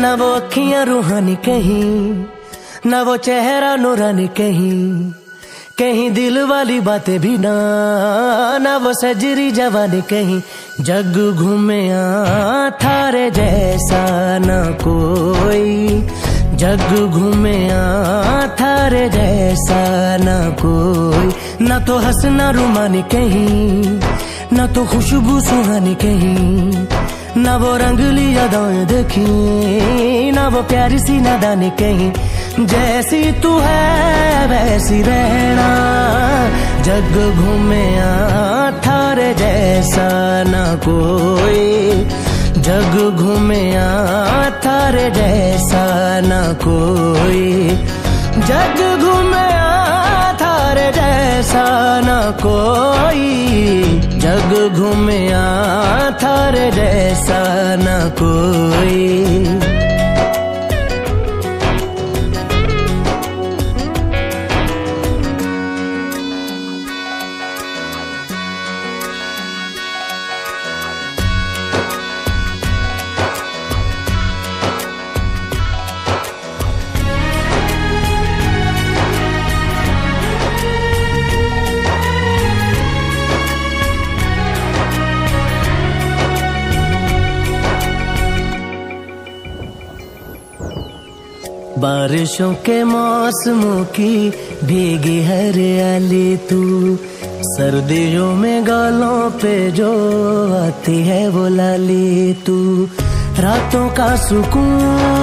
ना वो अखियां रूहानी कहीं, ना वो चेहरा नूरानी कहीं, कहीं दिल वाली बातें भी ना, ना वो सजरी जवानी कहीं। जग घूमे थारे जैसा ना कोई, जग घूमे थारे जैसा ना कोई। ना तो हंसना रुमानी कहीं, ना तो खुशबू सुहानी कहीं, ना वो रंगली यादें देखी, ना वो प्यारी सी नादानी कहीं। जैसी तू है वैसी रहना, जग घूमे थारे जैसा ना कोई, जग घूमे थारे जैसा ना कोई, जग घूमे थारे जैसा ना कोई, जग घूमे थारे जैसा ना कोई। बारिशों के मौसमों की भीगी हरियाली तू, सर्दियों में गालों पे जो आती है वो लाली तू। रातों का सुकून,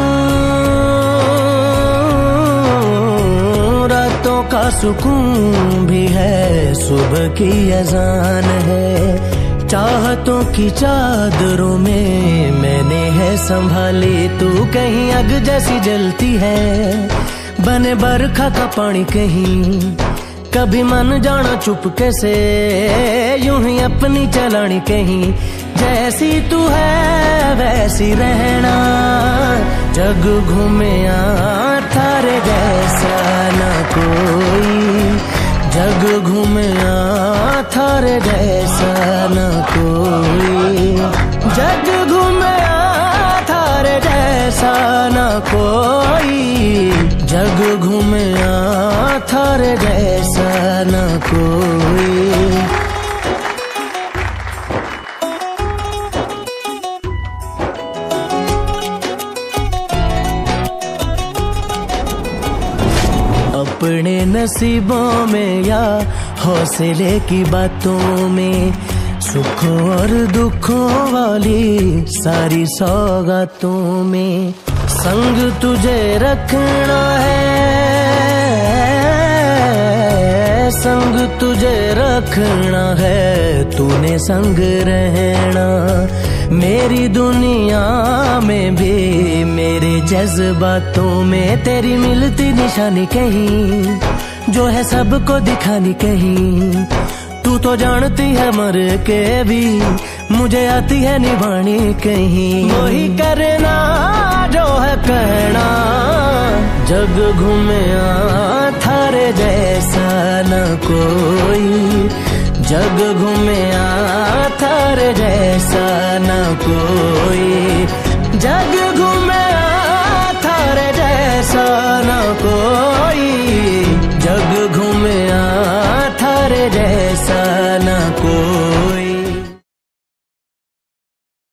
रातों का सुकून भी है, सुबह की अजान है। चाहतों की चादरों में मैंने है संभाली तू, कहीं आग जैसी जलती है, बने बरखा का पानी कहीं। कभी मन जाना चुपके से, यूं ही अपनी चलानी कहीं। जैसी तू है वैसी रहना, जग घूमे थारे जैसा ना कोई, जग घूमे थारे जैसा ना कोई, जग घूमे थारे जैसा ना कोई, जग घूमे थारे जैसा ना कोई। अपने नसीबों में या हौसले की बातों में, सुखों और दुखों वाली सारी सौगातों में, संग तुझे रखना है, संग तुझे रखना है, तूने संग रहना। मेरी दुनिया में भी मेरे जज्बातों में तेरी मिलती निशानी कहीं, जो है सबको दिखानी कहीं। तू तो जानती है मर के भी मुझे आती है निभानी कहीं। वही करना जो है कहना, जग घूमे थारे जैसा न कोई, जग घूमे थारे जैसा न कोई, जग